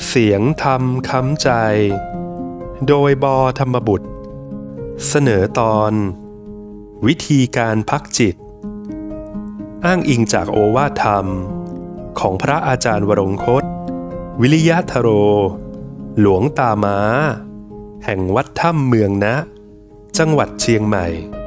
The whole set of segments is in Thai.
เสียงธรรมค้ำใจโดยบธรรมบุตรเสนอตอนวิธีการพักจิตอ้างอิงจากโอวาทธรรมของพระอาจารย์วรงคตวิริยะทโรหลวงตาม้าแห่งวัดถ้ำเมืองนะจังหวัดเชียงใหม่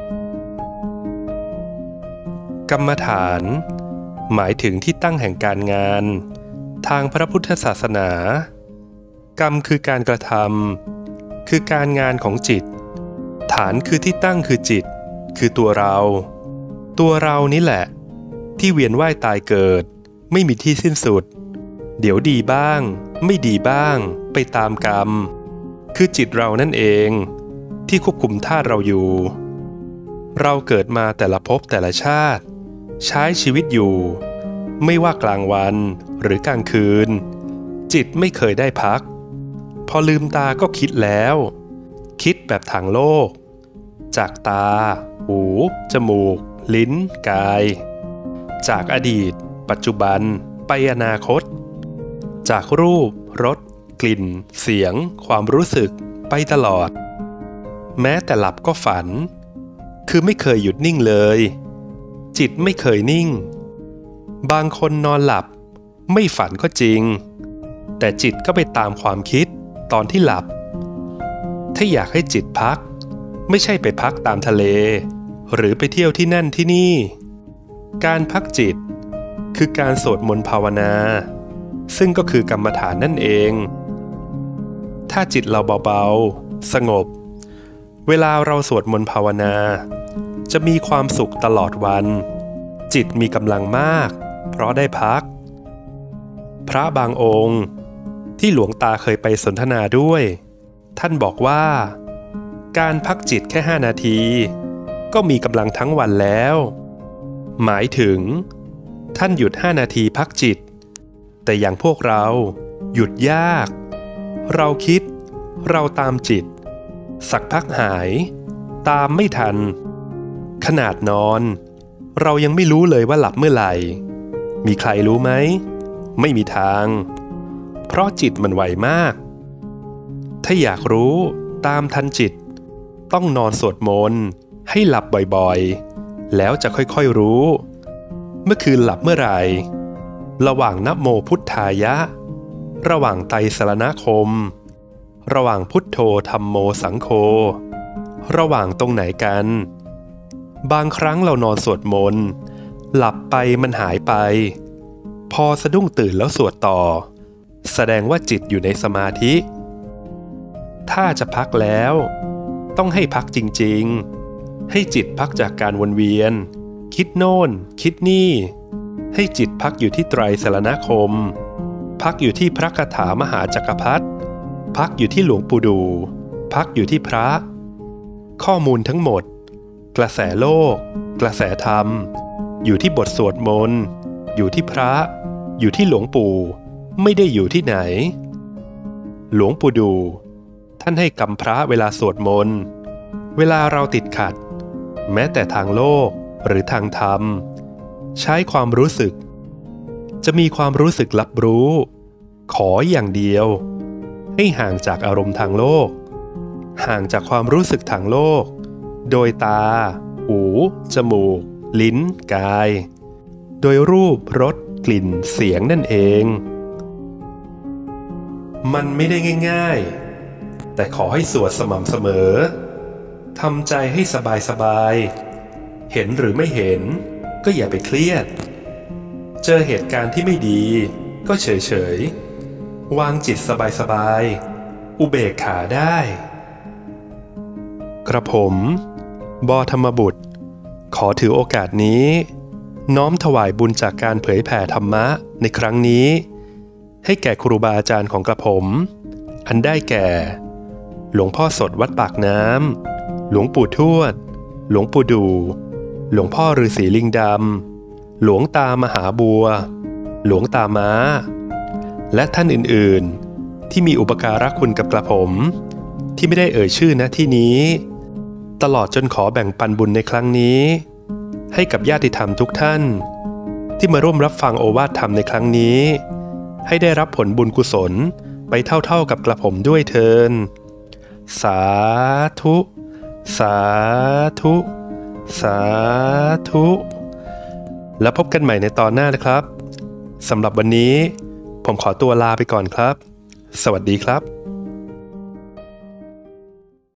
กรรมฐานหมายถึงที่ตั้งแห่งการงานทางพระพุทธศาสนากรรมคือการกระทำคือการงานของจิตฐานคือที่ตั้งคือจิตคือตัวเรานี่แหละที่เวียนว่ายตายเกิดไม่มีที่สิ้นสุดเดี๋ยวดีบ้างไม่ดีบ้างไปตามกรรมคือจิตเรานั่นเองที่ควบคุมธาตุเราอยู่เราเกิดมาแต่ละภพแต่ละชาติใช้ชีวิตอยู่ไม่ว่ากลางวันหรือกลางคืนจิตไม่เคยได้พักพอลืมตาก็คิดแล้วคิดแบบทางโลกจากตาหูจมูกลิ้นกายจากอดีตปัจจุบันไปอนาคตจากรูปรสกลิ่นเสียงความรู้สึกไปตลอดแม้แต่หลับก็ฝันคือไม่เคยหยุดนิ่งเลยจิตไม่เคยนิ่งบางคนนอนหลับไม่ฝันก็จริงแต่จิตก็ไปตามความคิดตอนที่หลับถ้าอยากให้จิตพักไม่ใช่ไปพักตามทะเลหรือไปเที่ยวที่นั่นที่นี่การพักจิตคือการสวดมนต์ภาวนาซึ่งก็คือกรรมฐานนั่นเองถ้าจิตเราเบาๆสงบเวลาเราสวดมนต์ภาวนาจะมีความสุขตลอดวันจิตมีกำลังมากเพราะได้พักพระบางองค์ที่หลวงตาเคยไปสนทนาด้วยท่านบอกว่าการพักจิตแค่5 นาทีก็มีกำลังทั้งวันแล้วหมายถึงท่านหยุด5 นาทีพักจิตแต่อย่างพวกเราหยุดยากเราคิดเราตามจิตสักพักหายตามไม่ทันขนาดนอนเรายังไม่รู้เลยว่าหลับเมื่อไหร่มีใครรู้ไหมไม่มีทางเพราะจิตมันไวมากถ้าอยากรู้ตามทันจิตต้องนอนสวดมนต์ให้หลับบ่อยๆแล้วจะค่อยๆรู้เมื่อคืนหลับเมื่อไหร่ระหว่างนะโมพุทธายะระหว่างไตรสรณคมระหว่างพุทโธธัมโมสังโฆระหว่างตรงไหนกันบางครั้งเรานอนสวดมนต์หลับไปมันหายไปพอสะดุ้งตื่นแล้วสวดต่อแสดงว่าจิตอยู่ในสมาธิถ้าจะพักแล้วต้องให้พักจริงๆให้จิตพักจากการวนเวียนคิดโน่นคิดนี่ให้จิตพักอยู่ที่ไตรสรณคมพักอยู่ที่พระคาถามหาจักรพรรดิพักอยู่ที่หลวงปู่ดูพักอยู่ที่พระข้อมูลทั้งหมดกระแสโลกกระแสธรรมอยู่ที่บทสวดมนต์อยู่ที่พระอยู่ที่หลวงปู่ไม่ได้อยู่ที่ไหนหลวงปู่ดูท่านให้กำพระเวลาสวดมนต์เวลาเราติดขัดแม้แต่ทางโลกหรือทางธรรมใช้ความรู้สึกจะมีความรู้สึกรับรู้ขออย่างเดียวให้ห่างจากอารมณ์ทางโลกห่างจากความรู้สึกทางโลกโดยตาหูจมูกลิ้นกายโดยรูปรสกลิ่นเสียงนั่นเองมันไม่ได้ง่ายๆแต่ขอให้สวดสม่ำเสมอทำใจให้สบายๆเห็นหรือไม่เห็นก็อย่าไปเครียดเจอเหตุการณ์ที่ไม่ดีก็เฉยๆวางจิตสบายๆอุเบกขาได้กระผมบธรรมบุตรขอถือโอกาสนี้น้อมถวายบุญจากการเผยแผ่ธรรมะในครั้งนี้ให้แก่ครูบาอาจารย์ของกระผมอันได้แก่หลวงพ่อสดวัดปากน้ำหลวงปู่ทวดหลวงปู่ดูหลวงพ่อฤาษีลิงดำหลวงตามหาบัวหลวงตาม้าและท่านอื่นๆที่มีอุปการะคุณกับกระผมที่ไม่ได้เอ่ยชื่อณที่นี้ตลอดจนขอแบ่งปันบุญในครั้งนี้ให้กับญาติธรรมทุกท่านที่มาร่วมรับฟังโอวาทธรรมในครั้งนี้ให้ได้รับผลบุญกุศลไปเท่าๆกับกระผมด้วยเทินสาธุสาธุสาธุแล้วพบกันใหม่ในตอนหน้านะครับสำหรับวันนี้ผมขอตัวลาไปก่อนครับสวัสดีครับ